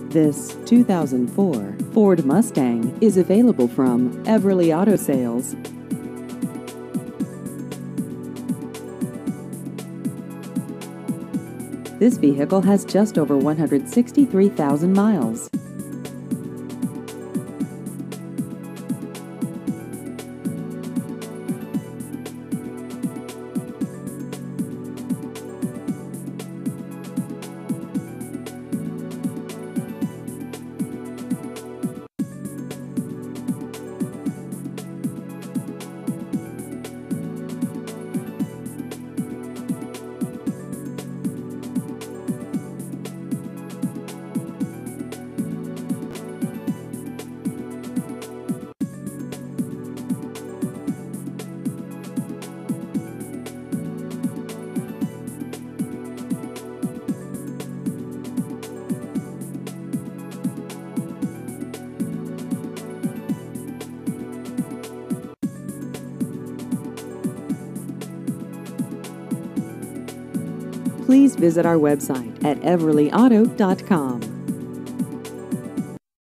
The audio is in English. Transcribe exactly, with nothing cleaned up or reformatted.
This two thousand four Ford Mustang is available from Everly Auto Sales. This vehicle has just over one hundred sixty-three thousand miles. Please visit our website at everly auto dot com.